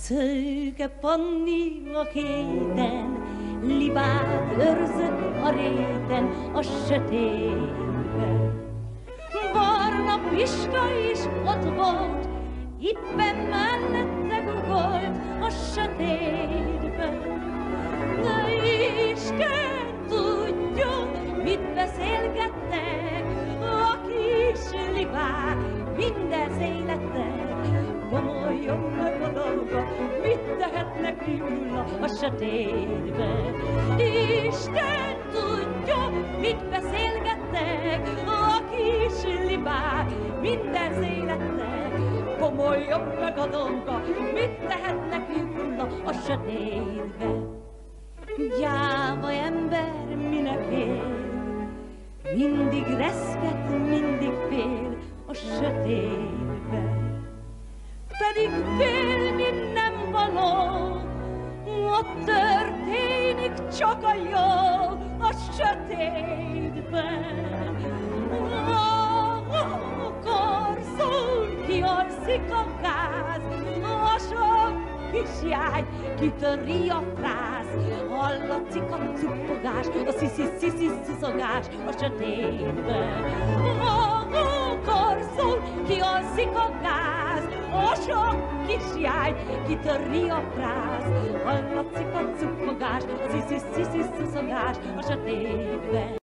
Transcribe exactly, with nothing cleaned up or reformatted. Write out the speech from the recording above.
Szőke Panni a héten, libát őrzött a réten, a sötétbe. Barna Pista is ott volt, ippen mellette guggolt a sötétbe. De Isten tudja, mit beszélgettek a kis libák, minden szélettek. Bomoljon meg a dolga, mit tehetnek róla a sötétbe. Isten tudja, mit beszélgettek a kis libák, minden szélettek. Bomoljon meg a dolga, mit tehetnek róla a sötétbe. Gyáva ember minek él, mindig reszket, mindig fél a sötétbe. Pedig félni nem való, ott történik csak a jó a sötétben. Akkor szól, kialszik a gáz, a sok kisjány kitöri a frász. Hallatszik a cuppogás, a sziszi-sziszi szuszogás a sötétben. Akkor szól, kialszik a gáz, a sok kisjány kitöri a frász. Hallatszik a cuppogás, a sziszi-sziszi szuszogás a sötétben.